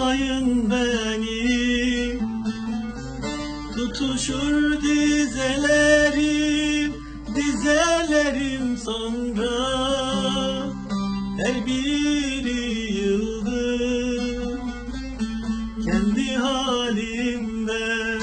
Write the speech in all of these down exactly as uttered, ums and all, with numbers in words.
tutmayın beni. Tutuşur dizelerim, dizelerim sonra her biri yıldır kendi halimde.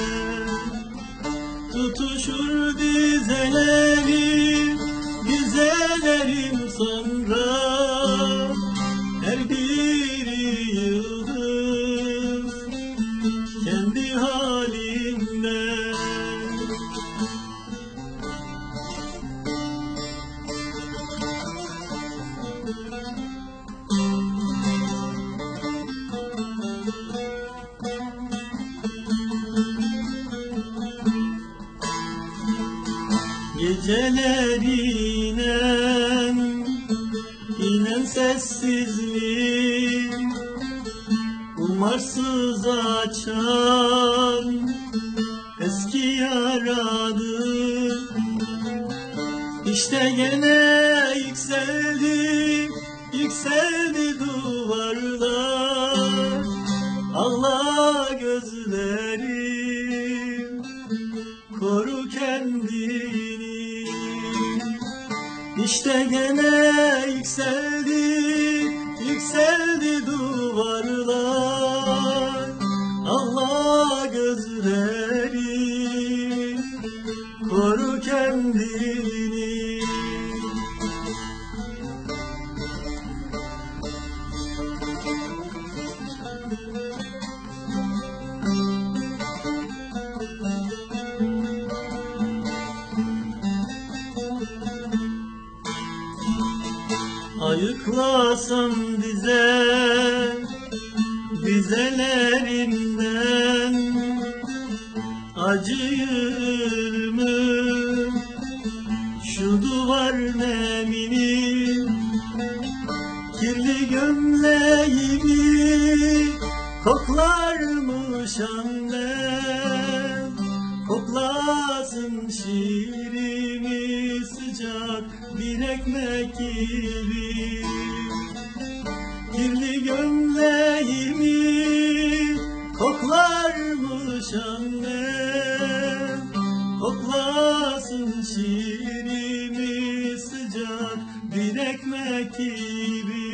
Tutuşur dizelerim, dizelerim sonra her biri yıldız kendi halimde. Geceler inen, inen sessizlik, umarsız açan eski yaradır. İşte gene yükseldi, yükseldi duvarlar. Allah gözlerim, koru kendini. İşte gene yükseldi, yükseldi duvarlar. Allah gözlerim, koru kendini. Ayıklasam dize, dizelerimden acır mı şu duvar nemini? Kirli gömleğimi koklarmış annem, koklasın şiirimi sıcak bir ekmek gibi. Kirli gömleğimi koklarmış annem, koklasın şiirimi sıcak bir ekmek gibi.